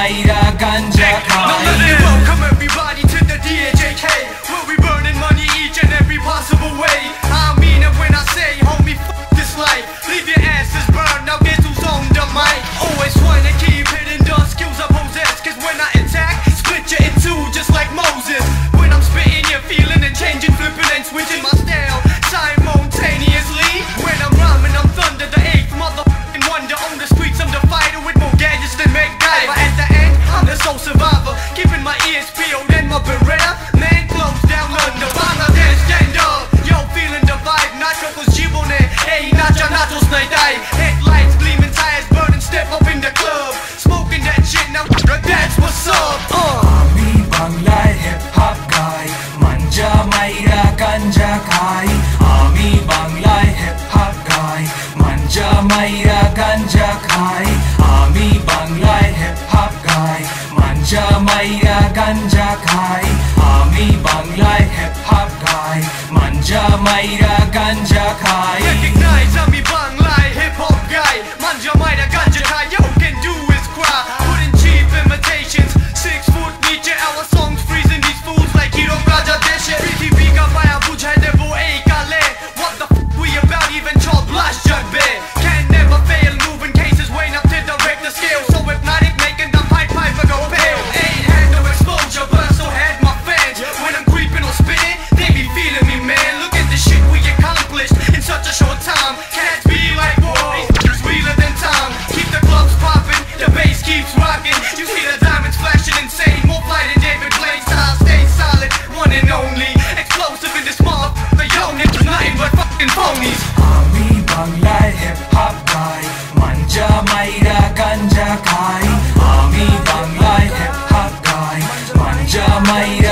Maira, Ganja Now let me welcome everybody to the DJK, where we burning money each and every possible way. I mean it when I say, homie, f this life. Leave your asses burned, now guess who's on the mic? Always trying to keep hidden the skills I possess, cause when I attack, split you in two just like Moses. When I'm spitting, you're feeling and changing, flipping and switching my style simultaneously. When I'm rhyming, I'm thunder, the eighth motherfucking wonder. On the streets, I'm the fighter with more gadgets than MacGyver. At the end, I'm the sole survivor, keeping my ears peeled and my beretta. Man close down under Bangladesh, stand up. Yo, feeling the vibe, nacho cause jibone. Hey, nacha nachos naidai. Headlights gleaming, tires burning, step up in the club. Smoking that shit, now that's what's up. Ami Bangla hip hop guy, Manja Maira Ganja khai. Ami Bangla hip hop guy, Manja Maira Ganja khai. Ami Bangla hip hop guy, Manja Maira Ganja khai. Ami Bangla hip hop guy, Manja Maira Ganja khai. Recognize Ami Bangla hip hop guy, Manja Maira Ganja khai. Yo can do is cry, putting cheap imitations. 6 foot niche, our songs freezing these fools like Hero Raja Deshi PTP ka paya bujhai debo ei kale. What the f we about, even chal blast jagbe. Can never fail, moving cases weighing up to direct the scale. So hypnotic, making the pipe go pale. Ain't had no exposure, but I still had my fans. When I'm creeping or spitting, they be feeling me, man. Look at the shit we accomplished in such a short time. Cats be like, whoa, it's realer than time. Keep the clubs popping, the bass keeps rocking. You see the diamonds flashing insane, more fly than David Blaine. Style stay solid, one and only. Explosive in this motherfucker, yo, niggas nothing but fucking phonies. Ami Bangla hip hop guy, Manja Maira Ganja khai. Ami Bangla hip hop guy, Manja Maira